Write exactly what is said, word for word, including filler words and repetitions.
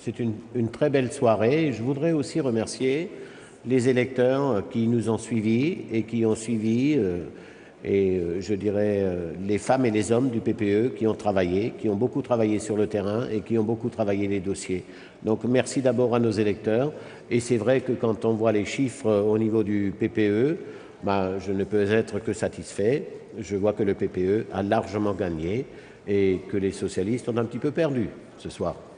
c'est une, une très belle soirée. Je voudrais aussi remercier les électeurs qui nous ont suivis et qui ont suivi, euh, et euh, je dirais, euh, les femmes et les hommes du P P E qui ont travaillé, qui ont beaucoup travaillé sur le terrain et qui ont beaucoup travaillé les dossiers. Donc merci d'abord à nos électeurs. Et c'est vrai que quand on voit les chiffres au niveau du P P E, ben, je ne peux être que satisfait. Je vois que le P P E a largement gagné et que les socialistes ont un petit peu perdu ce soir.